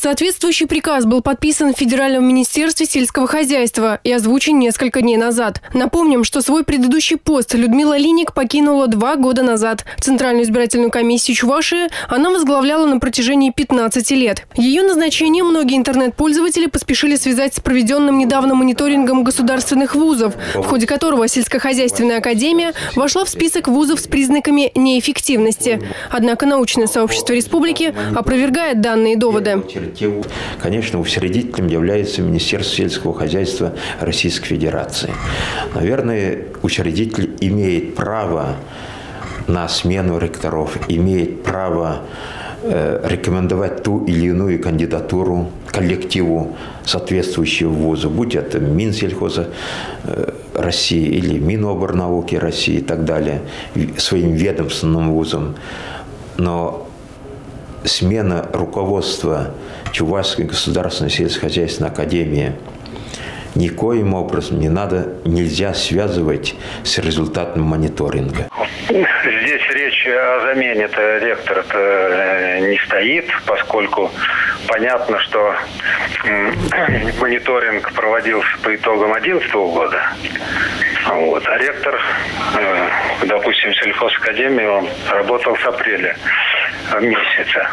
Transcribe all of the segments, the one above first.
Соответствующий приказ был подписан в Федеральном министерстве сельского хозяйства и озвучен несколько дней назад. Напомним, что свой предыдущий пост Людмила Линик покинула 2 года назад. Центральную избирательную комиссию Чувашии она возглавляла на протяжении 15 лет. Ее назначение многие интернет-пользователи поспешили связать с проведенным недавно мониторингом государственных вузов, в ходе которого сельскохозяйственная академия вошла в список вузов с признаками неэффективности. Однако научное сообщество республики опровергает данные доводы. Конечно, учредителем является Министерство сельского хозяйства Российской Федерации. Наверное, учредитель имеет право на смену ректоров, имеет право рекомендовать ту или иную кандидатуру коллективу соответствующего вуза, будь это Минсельхоза России или Миноборнауки России и так далее, своим ведомственным вузом. Но смена руководства Чувашской государственной сельскохозяйственной академии никоим образом нельзя связывать с результатом мониторинга. Здесь речь о замене ректора не стоит, поскольку понятно, что мониторинг проводился по итогам 2011 года. А ректор, допустим, сельхозакадемии, он работал с апреля месяца.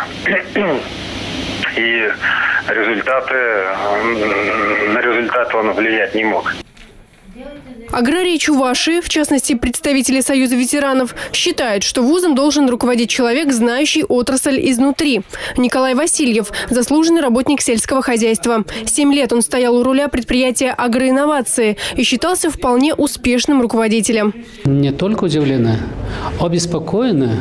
И на результаты он влиять не мог. Аграрии Чувашии, в частности представители Союза ветеранов, считают, что вузом должен руководить человек, знающий отрасль изнутри. Николай Васильев – заслуженный работник сельского хозяйства. 7 лет он стоял у руля предприятия «Агроинновации» и считался вполне успешным руководителем. Не только удивлены, обеспокоены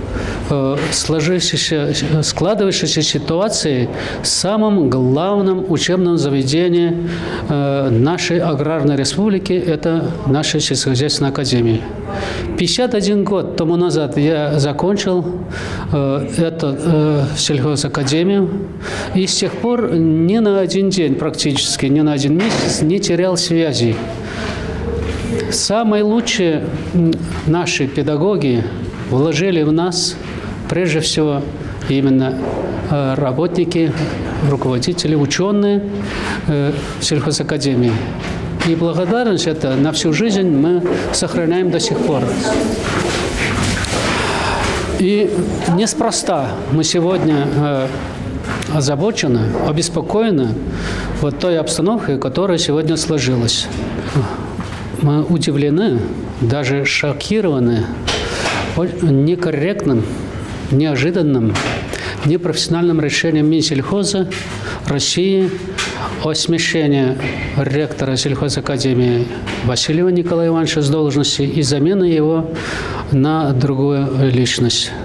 складывающейся ситуации в самом главном учебном заведении нашей аграрной республики – это наша сельскохозяйственная академия. 51 год тому назад я закончил эту сельхозакадемию и с тех пор ни на один день практически, ни на один месяц не терял связи. Самые лучшие наши педагоги вложили в нас, прежде всего, именно работники, руководители, ученые сельхозакадемии. И благодарность это на всю жизнь мы сохраняем до сих пор. И неспроста мы сегодня озабочены, обеспокоены вот той обстановкой, которая сегодня сложилась. Мы удивлены, даже шокированы некорректным, неожиданным, непрофессиональным решением Минсельхоза России о смещении ректора сельхозакадемии Васильева Николая Ивановича с должности и замены его на другую личность.